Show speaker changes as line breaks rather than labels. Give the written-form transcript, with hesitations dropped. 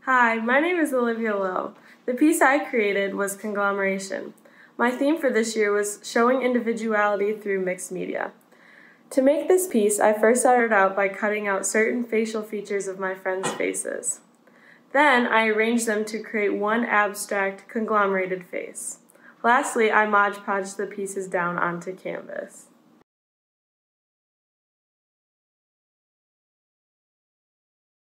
Hi, my name is Olivia Lowe. The piece I created was Conglomeration. My theme for this year was showing individuality through mixed media. To make this piece, I first started out by cutting out certain facial features of my friends' faces. Then, I arranged them to create one abstract, conglomerated face. Lastly, I Mod Podged the pieces down onto canvas.